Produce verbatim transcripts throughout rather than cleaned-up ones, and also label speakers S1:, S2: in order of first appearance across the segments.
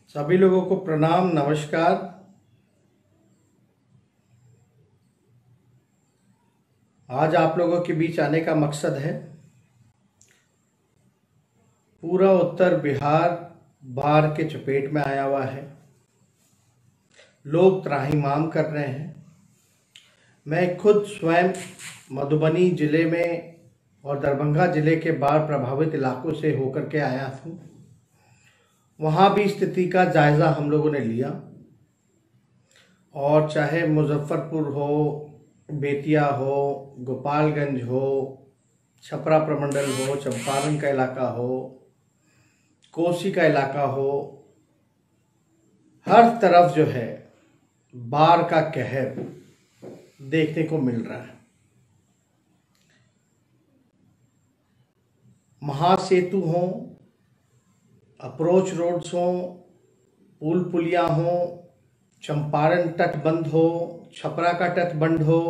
S1: सभी लोगों को प्रणाम, नमस्कार। आज आप लोगों के बीच आने का मकसद है, पूरा उत्तर बिहार बाढ़ के चपेट में आया हुआ है। लोग त्राहिमाम कर रहे हैं। मैं खुद स्वयं मधुबनी जिले में और दरभंगा जिले के बाढ़ प्रभावित इलाकों से होकर के आया हूँ। वहाँ भी स्थिति का जायज़ा हम लोगों ने लिया, और चाहे मुजफ्फरपुर हो, बेतिया हो, गोपालगंज हो, छपरा प्रमंडल हो, चंपारण का इलाका हो, कोसी का इलाका हो, हर तरफ जो है बाढ़ का कहर देखने को मिल रहा है। महासेतु हो, अप्रोच रोड्स हो, पुल पुलिया हो, चंपारण तटबंध हो, छपरा का तटबंध हो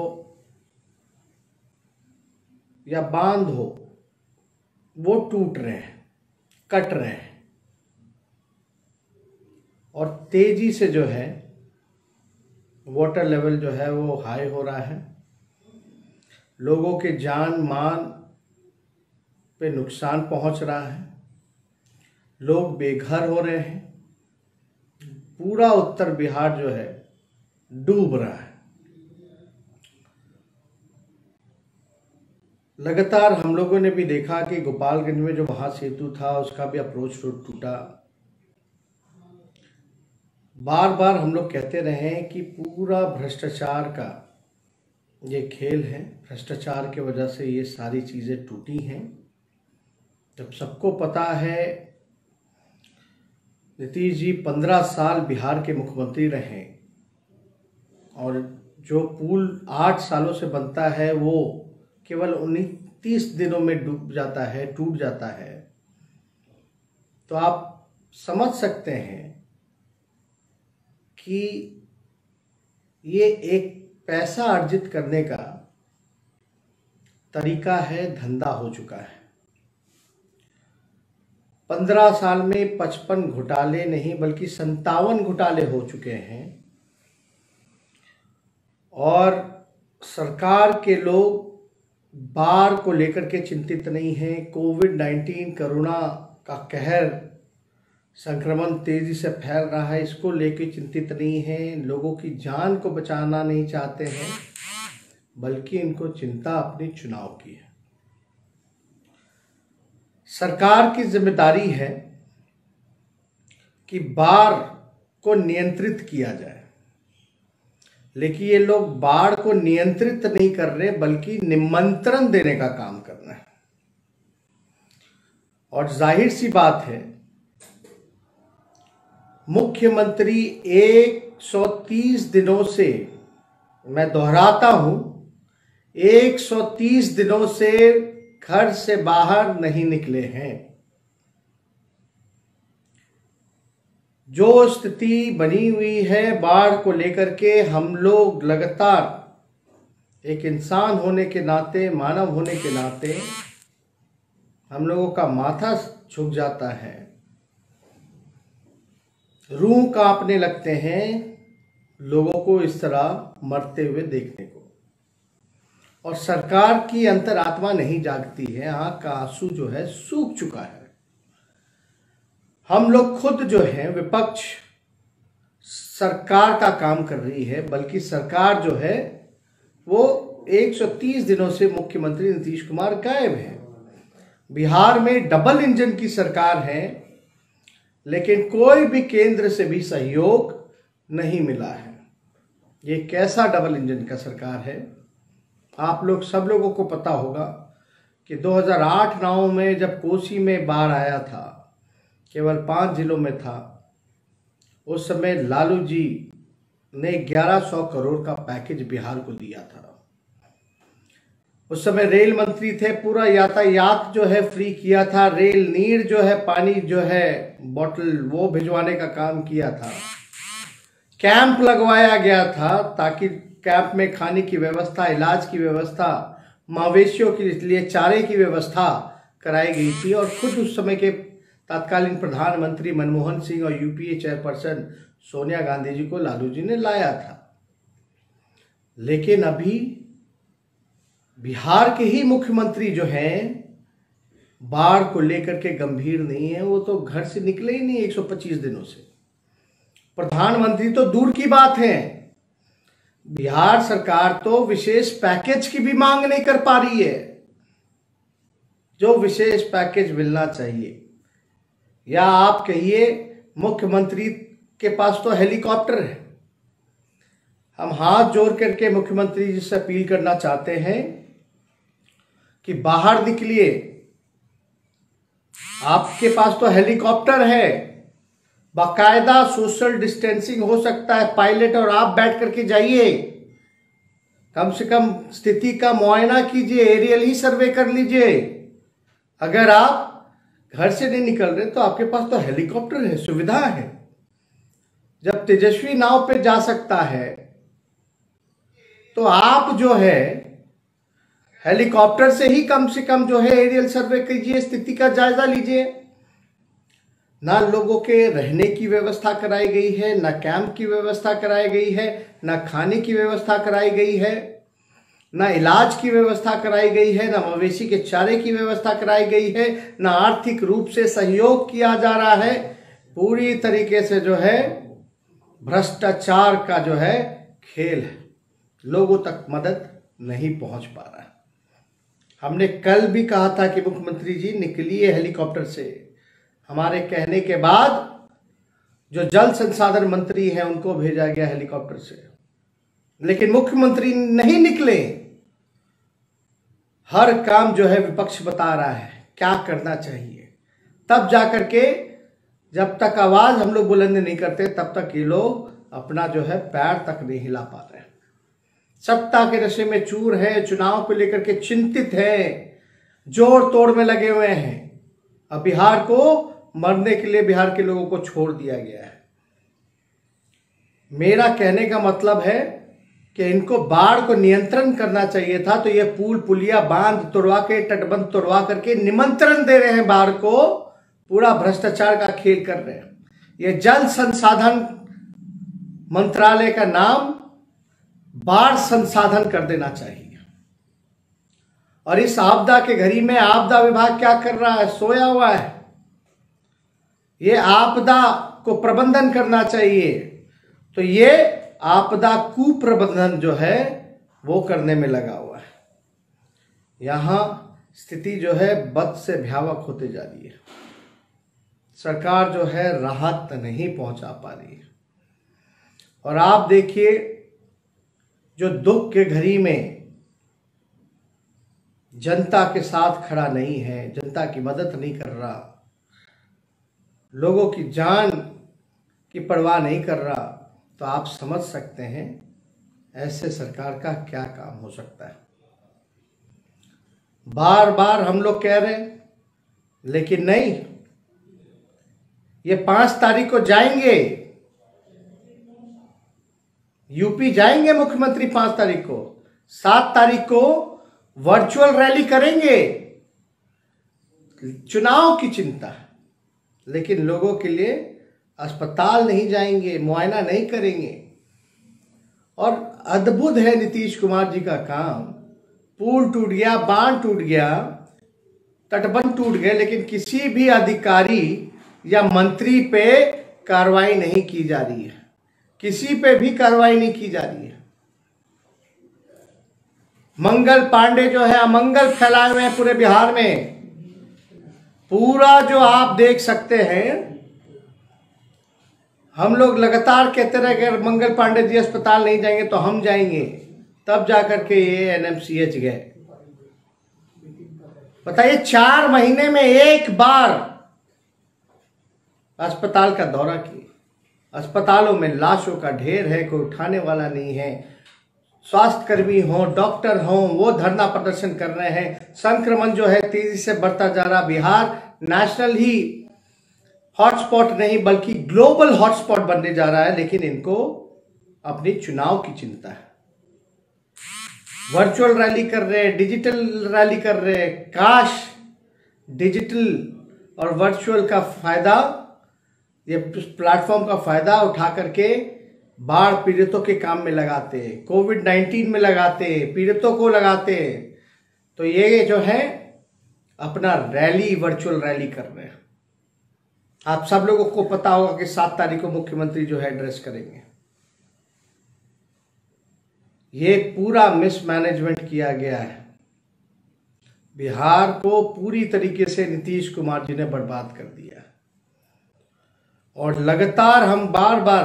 S1: या बांध हो, वो टूट रहे हैं, कट रहे हैं, और तेजी से जो है वाटर लेवल जो है वो हाई हो रहा है। लोगों के जान मान पे नुकसान पहुंच रहा है। लोग बेघर हो रहे हैं। पूरा उत्तर बिहार जो है डूब रहा है। लगातार हम लोगों ने भी देखा कि गोपालगंज में जो महासेतु था उसका भी अप्रोच रोड टूटा। बार बार हम लोग कहते रहे हैं कि पूरा भ्रष्टाचार का ये खेल है। भ्रष्टाचार के वजह से ये सारी चीज़ें टूटी हैं। जब सबको पता है नीतीश जी पंद्रह साल बिहार के मुख्यमंत्री रहे, और जो पुल आठ सालों से बनता है वो केवल उनतीस दिनों में डूब जाता है, टूट जाता है, तो आप समझ सकते हैं कि ये एक पैसा अर्जित करने का तरीका है, धंधा हो चुका है। पंद्रह साल में पचपन घोटाले नहीं बल्कि संतावन घोटाले हो चुके हैं, और सरकार के लोग बाढ़ को लेकर के चिंतित नहीं हैं। कोविड नाइन्टीन कोरोना का कहर, संक्रमण तेजी से फैल रहा है, इसको लेकर चिंतित नहीं हैं। लोगों की जान को बचाना नहीं चाहते हैं, बल्कि इनको चिंता अपने चुनाव की है। सरकार की जिम्मेदारी है कि बाढ़ को नियंत्रित किया जाए, लेकिन ये लोग बाढ़ को नियंत्रित नहीं कर रहे बल्कि निमंत्रण देने का काम कर रहे हैं। और जाहिर सी बात है, मुख्यमंत्री एक सौ तीस दिनों से, मैं दोहराता हूं, एक सौ तीस दिनों से घर से बाहर नहीं निकले हैं। जो स्थिति बनी हुई है बाढ़ को लेकर के, हम लोग लगातार एक इंसान होने के नाते, मानव होने के नाते, हम लोगों का माथा झुक जाता है, रूह कांपने लगते हैं लोगों को इस तरह मरते हुए देखने को। और सरकार की अंतरात्मा नहीं जागती है, आंख का आंसू जो है सूख चुका है। हम लोग खुद जो है विपक्ष सरकार का काम कर रही है, बल्कि सरकार जो है वो एक सौ तीस दिनों से मुख्यमंत्री नीतीश कुमार गायब है। बिहार में डबल इंजन की सरकार है, लेकिन कोई भी केंद्र से भी सहयोग नहीं मिला है। ये कैसा डबल इंजन का सरकार है? आप लोग सब लोगों को पता होगा कि दो हज़ार आठ नौ में जब कोसी में बाढ़ आया था, केवल पांच जिलों में था, उस समय लालू जी ने ग्यारह सौ करोड़ का पैकेज बिहार को दिया था। उस समय रेल मंत्री थे, पूरा यातायात जो है फ्री किया था। रेल नीर जो है, पानी जो है बोतल, वो भिजवाने का काम किया था। कैंप लगवाया गया था ताकि कैंप में खाने की व्यवस्था, इलाज की व्यवस्था, मवेशियों के लिए चारे की व्यवस्था कराई गई थी। और खुद उस समय के तत्कालीन प्रधानमंत्री मनमोहन सिंह और यूपीए चेयरपर्सन सोनिया गांधी जी को लालू जी ने लाया था। लेकिन अभी बिहार के ही मुख्यमंत्री जो हैं बाढ़ को लेकर के गंभीर नहीं है, वो तो घर से निकले ही नहीं एक सौ पच्चीस दिनों से। प्रधानमंत्री तो दूर की बात है, बिहार सरकार तो विशेष पैकेज की भी मांग नहीं कर पा रही है, जो विशेष पैकेज मिलना चाहिए। या आप कहिए मुख्यमंत्री के पास तो हेलीकॉप्टर है। हम हाथ जोड़ करके मुख्यमंत्री जी से अपील करना चाहते हैं कि बाहर निकलिए, आपके पास तो हेलीकॉप्टर है, बाकायदा सोशल डिस्टेंसिंग हो सकता है, पायलट और आप बैठ करके जाइए, कम से कम स्थिति का मुआयना कीजिए, एरियल ही सर्वे कर लीजिए। अगर आप घर से नहीं निकल रहे तो आपके पास तो हेलीकॉप्टर है, सुविधा है। जब तेजस्वी नाव पे जा सकता है तो आप जो है हेलीकॉप्टर से ही कम से कम जो है एरियल सर्वे कीजिए, स्थिति का जायजा लीजिए। ना लोगों के रहने की व्यवस्था कराई गई है, ना कैंप की व्यवस्था कराई गई है, ना खाने की व्यवस्था कराई गई है, ना इलाज की व्यवस्था कराई गई है, ना मवेशी के चारे की व्यवस्था कराई गई है, ना आर्थिक रूप से सहयोग किया जा रहा है। पूरी तरीके से जो है भ्रष्टाचार का जो है खेल है, लोगों तक मदद नहीं पहुंच पा रहा है। हमने कल भी कहा था कि मुख्यमंत्री जी निकलिए हेलीकॉप्टर से। हमारे कहने के बाद जो जल संसाधन मंत्री हैं उनको भेजा गया हेलीकॉप्टर से, लेकिन मुख्यमंत्री नहीं निकले। हर काम जो है विपक्ष बता रहा है क्या करना चाहिए, तब जाकर के जब तक आवाज हम लोग बुलंद नहीं करते तब तक ये लोग अपना जो है पैर तक नहीं हिला पा रहे हैं। सत्ता के नशे में चूर है, चुनाव को लेकर के चिंतित है, जोड़ तोड़ में लगे हुए हैं। अब बिहार को मरने के लिए बिहार के लोगों को छोड़ दिया गया है। मेरा कहने का मतलब है कि इनको बाढ़ को नियंत्रण करना चाहिए था, तो ये पुल पुलिया बांध तोड़वा के तटबंध तोड़वा करके निमंत्रण दे रहे हैं बाढ़ को, पूरा भ्रष्टाचार का खेल कर रहे हैं। ये जल संसाधन मंत्रालय का नाम बाढ़ संसाधन कर देना चाहिए। और इस आपदा के घड़ी में आपदा विभाग क्या कर रहा है? सोया हुआ है। ये आपदा को प्रबंधन करना चाहिए, तो ये आपदा कुप्रबंधन जो है वो करने में लगा हुआ है। यहां स्थिति जो है बद से भयावह होते जा रही है। सरकार जो है राहत नहीं पहुंचा पा रही है। और आप देखिए, जो दुख के घड़ी में जनता के साथ खड़ा नहीं है, जनता की मदद नहीं कर रहा, लोगों की जान की परवाह नहीं कर रहा, तो आप समझ सकते हैं ऐसे सरकार का क्या काम हो सकता है। बार बार हम लोग कह रहे हैं, लेकिन नहीं, ये पांच तारीख को जाएंगे, यूपी जाएंगे मुख्यमंत्री पांच तारीख को, सात तारीख को वर्चुअल रैली करेंगे। चुनाव की चिंता है, लेकिन लोगों के लिए अस्पताल नहीं जाएंगे, मुआयना नहीं करेंगे। और अद्भुत है नीतीश कुमार जी का काम। पुल टूट गया, बांध टूट गया, तटबंध टूट गए, लेकिन किसी भी अधिकारी या मंत्री पे कार्रवाई नहीं की जा रही है, किसी पे भी कार्रवाई नहीं की जा रही है। मंगल पांडे जो है अमंगल फैलाए हुए हैं पूरे बिहार में। पूरा जो आप देख सकते हैं, हम लोग लगातार कहते रहे कि अगर मंगल पांडे जी अस्पताल नहीं जाएंगे तो हम जाएंगे, तब जाकर के ये एनएमसीएच गए। बताइए, चार महीने में एक बार अस्पताल का दौरा किए। अस्पतालों में लाशों का ढेर है, कोई उठाने वाला नहीं है। स्वास्थ्यकर्मी हो, डॉक्टर हो, वो धरना प्रदर्शन कर रहे हैं। संक्रमण जो है तेजी से बढ़ता जा रहा। बिहार नेशनल ही हॉटस्पॉट नहीं बल्कि ग्लोबल हॉटस्पॉट बनने जा रहा है, लेकिन इनको अपनी चुनाव की चिंता है। वर्चुअल रैली कर रहे हैं, डिजिटल रैली कर रहे हैं। काश डिजिटल और वर्चुअल का फायदा, ये प्लेटफॉर्म का फायदा उठा करके बाढ़ पीड़ितों के काम में लगाते हैं, कोविड नाइन्टीन में लगाते हैं, पीड़ितों को लगाते हैं। तो ये जो है अपना रैली, वर्चुअल रैली कर रहे हैं। आप सब लोगों को पता होगा कि सात तारीख को मुख्यमंत्री जो है एड्रेस करेंगे। ये पूरा मिसमैनेजमेंट किया गया है। बिहार को पूरी तरीके से नीतीश कुमार जी ने बर्बाद कर दिया और लगातार हम बार बार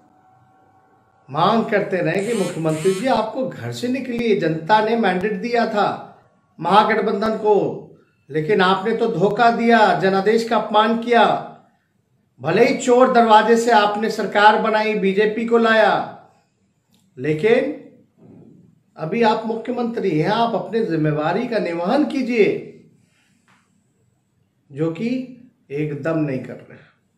S1: मांग करते रहे कि मुख्यमंत्री जी आपको घर से निकलिए, जनता ने मैंडेट दिया था महागठबंधन को, लेकिन आपने तो धोखा दिया, जनादेश का अपमान किया। भले ही चोर दरवाजे से आपने सरकार बनाई, बीजेपी को लाया, लेकिन अभी आप मुख्यमंत्री हैं, आप अपने जिम्मेवारी का निर्वहन कीजिए, जो कि एकदम नहीं कर रहे।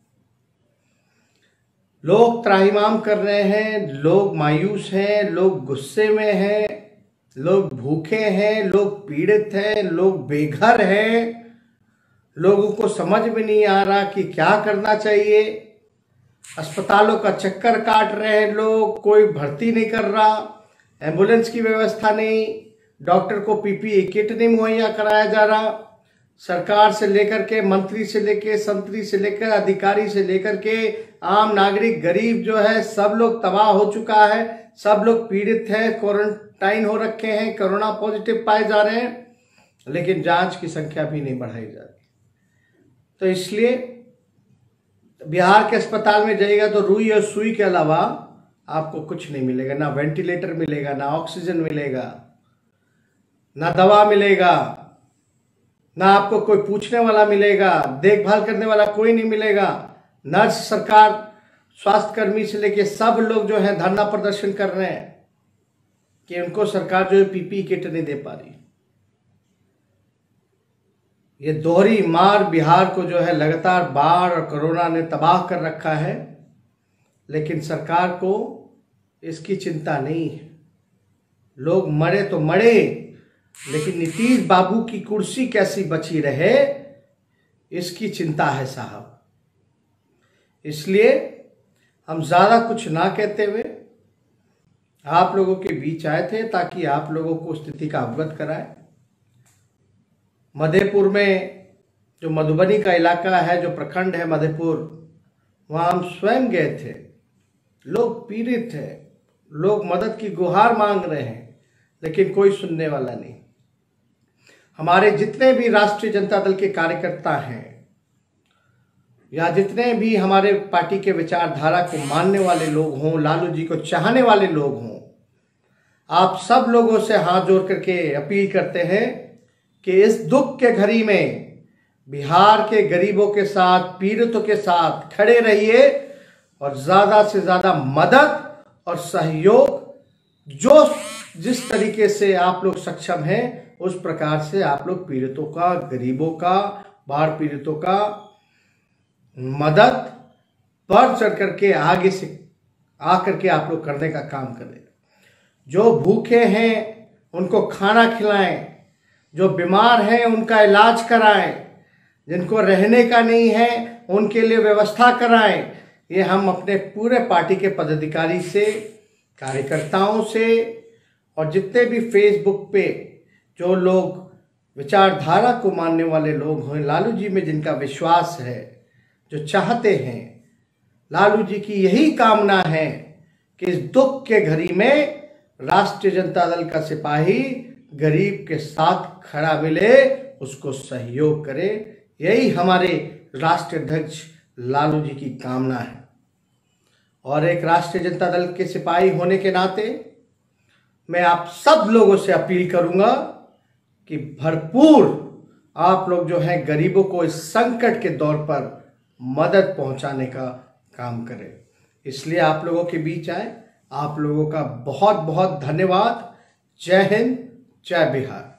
S1: लोग त्राहिमाम कर रहे हैं, लोग मायूस हैं, लोग गुस्से में हैं, लोग भूखे हैं, लोग पीड़ित हैं, लोग बेघर हैं। लोगों को समझ में नहीं आ रहा कि क्या करना चाहिए। अस्पतालों का चक्कर काट रहे हैं लोग, कोई भर्ती नहीं कर रहा, एम्बुलेंस की व्यवस्था नहीं, डॉक्टर को पीपीई किट नहीं मुहैया कराया जा रहा। सरकार से लेकर के, मंत्री से लेकर, संतरी से लेकर, अधिकारी से लेकर के आम नागरिक, गरीब जो है, सब लोग तबाह हो चुका है। सब लोग पीड़ित हैं, क्वारंटाइन हो रखे हैं, कोरोना पॉजिटिव पाए जा रहे हैं, लेकिन जांच की संख्या भी नहीं बढ़ाई जा रही। तो इसलिए बिहार के अस्पताल में जाइएगा तो रुई और सुई के अलावा आपको कुछ नहीं मिलेगा। ना वेंटिलेटर मिलेगा, ना ऑक्सीजन मिलेगा, ना दवा मिलेगा, ना आपको कोई पूछने वाला मिलेगा, देखभाल करने वाला कोई नहीं मिलेगा। नर्स, सरकार, स्वास्थ्य कर्मी से लेके सब लोग जो है धरना प्रदर्शन कर रहे हैं कि उनको सरकार जो है पीपीई किट नहीं दे पा रही। ये दोहरी मार बिहार को जो है लगातार बाढ़ और कोरोना ने तबाह कर रखा है, लेकिन सरकार को इसकी चिंता नहीं है। लोग मरे तो मरे, लेकिन नीतीश बाबू की कुर्सी कैसी बची रहे, इसकी चिंता है साहब। इसलिए हम ज्यादा कुछ ना कहते हुए आप लोगों के बीच आए थे ताकि आप लोगों को स्थिति का अवगत कराए। मधेपुर में जो मधुबनी का इलाका है, जो प्रखंड है मधेपुर, वहां हम स्वयं गए थे। लोग पीड़ित है, लोग मदद की गुहार मांग रहे हैं, लेकिन कोई सुनने वाला नहीं। हमारे जितने भी राष्ट्रीय जनता दल के कार्यकर्ता हैं या जितने भी हमारे पार्टी के विचारधारा को मानने वाले लोग हों, लालू जी को चाहने वाले लोग हों, आप सब लोगों से हाथ जोड़ करके अपील करते हैं कि इस दुख के घड़ी में बिहार के गरीबों के साथ, पीड़ितों के साथ खड़े रहिए और ज्यादा से ज्यादा मदद और सहयोग, जो जिस तरीके से आप लोग सक्षम हैं उस प्रकार से आप लोग पीड़ितों का, गरीबों का, बाढ़ पीड़ितों का मदद बढ़ चढ़ करके आगे से आकर के आप लोग करने का काम करें। जो भूखे हैं उनको खाना खिलाएं, जो बीमार हैं उनका इलाज कराएं, जिनको रहने का नहीं है उनके लिए व्यवस्था कराएं। ये हम अपने पूरे पार्टी के पदाधिकारी से, कार्यकर्ताओं से और जितने भी फेसबुक पे जो लोग विचारधारा को मानने वाले लोग हैं, लालू जी में जिनका विश्वास है, जो चाहते हैं, लालू जी की यही कामना है कि इस दुख के घड़ी में राष्ट्रीय जनता दल का सिपाही गरीब के साथ खड़ा मिले, उसको सहयोग करे। यही हमारे राष्ट्रीय अध्यक्ष लालू जी की कामना है। और एक राष्ट्रीय जनता दल के सिपाही होने के नाते मैं आप सब लोगों से अपील करूंगा कि भरपूर आप लोग जो हैं गरीबों को इस संकट के दौर पर मदद पहुंचाने का काम करें। इसलिए आप लोगों के बीच आए। आप लोगों का बहुत बहुत धन्यवाद। जय हिंद, जय बिहार।